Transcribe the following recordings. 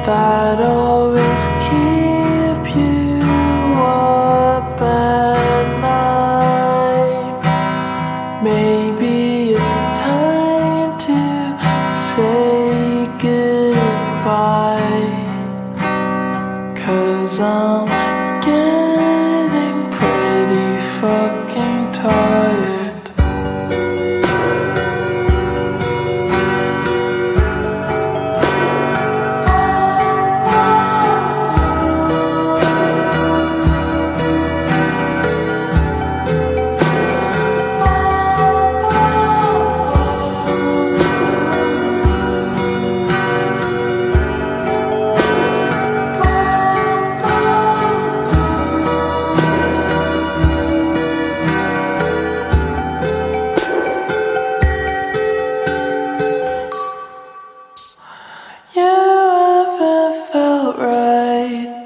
that always keep you up at night. Maybe it's time to say goodbye, 'cause I'm getting pretty fucking tired. You haven't felt right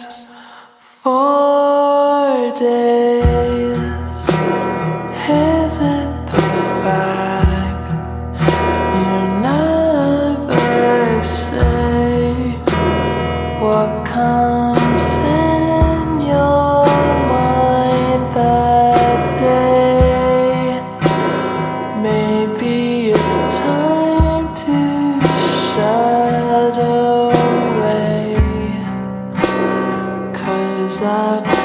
for days. Is it the fact you never say what comes in your mind that day? Maybe it's time to shut away, 'cause I've